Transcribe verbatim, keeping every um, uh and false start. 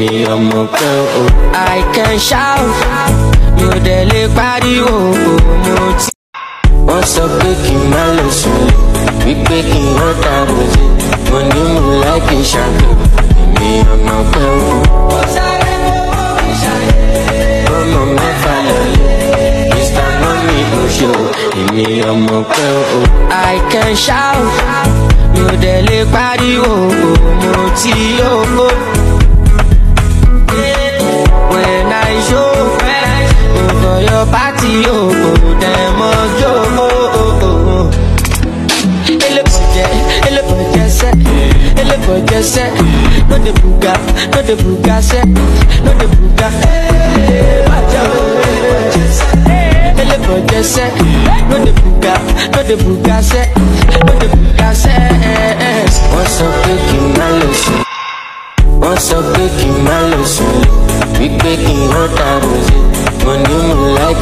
èmi ọmọ pẹ́ o. I can shout, mi ò dẹ̀ lè pariwo mo ti. Wọ́n sọ pé kí n má lọ sùn wípé kí n rán tààrọ̀ sí mo ní mo láìkí ṣàkó èmi ọmọ pẹ́ o. ọmọ mẹ́fà lọ́lẹ̀ Mister Money ló ṣe o èmi ọmọ pẹ́ o. I can shout, mi ò dẹ̀ lè pariwo mo ti yóò. When I show for your party, oh, them must go. Ele boje, ele boje se, ele boje se. No de buga, no de buga se, no de buga. Ele boje se, no de buga, no de buga se, no de buga se. What's up, big malice? What's up, big malice? Wípé kí n rán tààrọ̀ sí mo ní mo láìkí